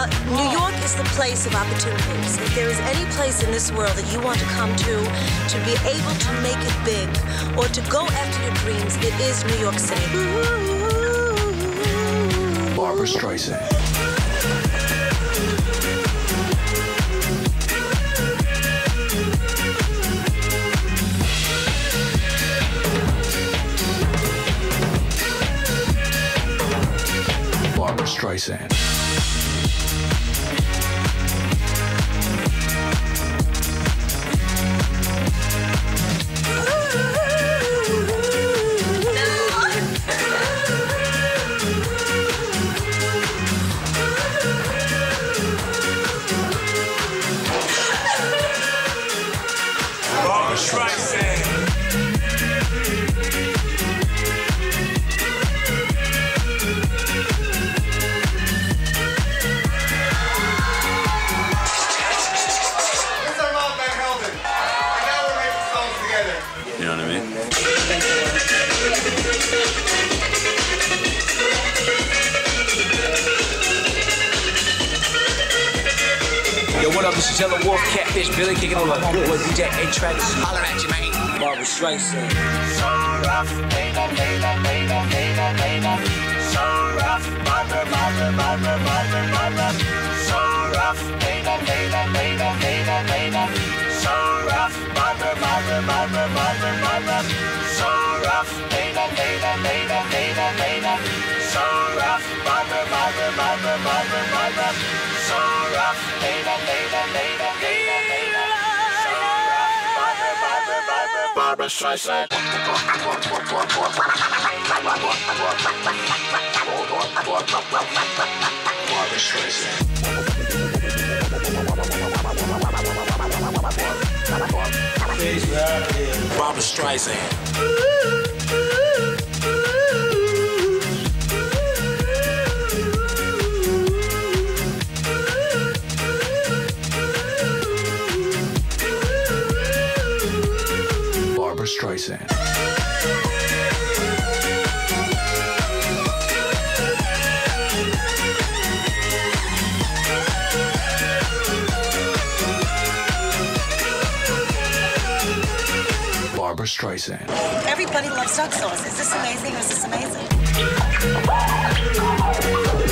New York is the place of opportunities. If there is any place in this world that you want to come to be able to make it big, or to go after your dreams, it is New York City. Barbra Streisand. Barbra Streisand. Barbra Streisand. You know what I mean? Yo, what up? This is Yellow Wolf, Catfish, Billy, kicking on the homeboy DJ A-Track. Holler at you, man. Barbra Streisand. So rough, baby, baby, baby, baby, baby. So rough, Barbra, Barbra, Barbra, Barbra, Barbra. So rough, baby, baby, baby, baby, baby. So rough, Barbra, Barbra, Barbra, Barbra, Barbra. So rough, baby, baby, baby, baby, baby. So rough, Barbra, Barbra, Barbra, Barbra, Barbra. So rough, baby, baby, baby, baby, baby. So rough, Barbra, Barbra, Barbra, Barbra Streisand. Barbra Streisand. Barbra Streisand. Barbra Streisand. Barbra Streisand. Everybody loves duck sauce. Is this amazing or is this amazing?